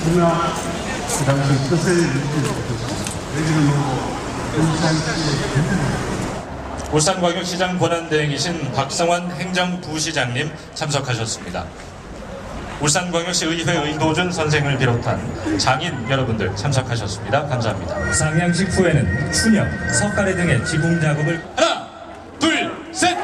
누나 그 당시 뜻을 얘기를 놓고 울산광역시장 권한대행이신 박성환 행정부시장님 참석하셨습니다. 울산광역시 의회 의도준 선생을 비롯한 장인 여러분들 참석하셨습니다. 감사합니다. 상향식 후에는 춘역, 석가래 등의 지붕 작업을 하나, 둘, 셋!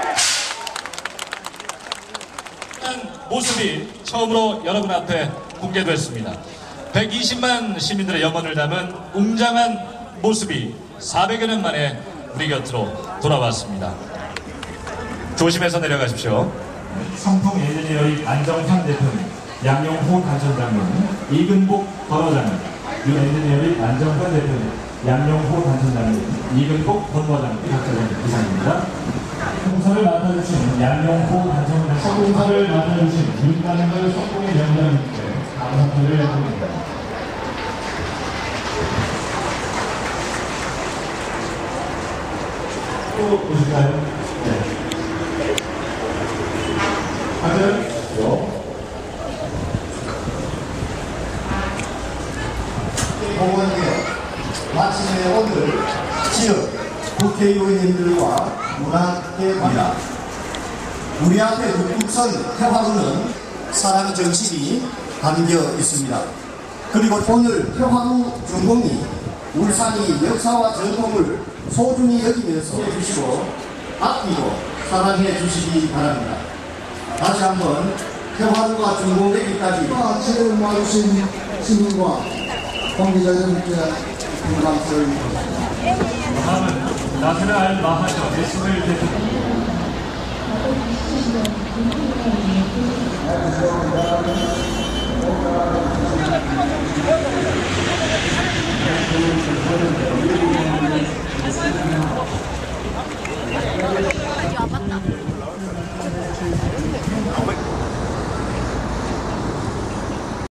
모습이 처음으로 여러분 앞에 공개됐습니다. 120만 시민들의 영혼을 담은 웅장한 모습이 400여 년 만에 우리 곁으로 돌아왔습니다. 조심해서 내려가십시오. 성풍 엔지니어링 안정환 대표님, 양용호 단청장님, 이근복 번호장님, 유엔지니어링 안정환 대표님, 양용호 단청장님, 이근복 번호장님 각자님 이상입니다. 공사를 맡아주신 양용호 단청장, 공사를 맡아주신 김관걸 석공의 명장님께 감사를 드립니다. 또 보실까요? 네. 하죠? 공원개혁 마침내 오늘 지역 국회의원님들과 문화개혁입니다. 우리 앞에 북극선 태화루는 사랑 정신이 담겨 있습니다. 그리고 오늘 태화루 준공이 울산이 역사와 전통을 소중히 여기면서 해주시고 아끼고 사랑해 주시기 바랍니다. 다시 한번 태화루가 준공되기까지 지혜를 모아주신 시민과 관계자들께 감사를 드립니다. 다음은 나세라 알 마하셔 이스마일 대표님.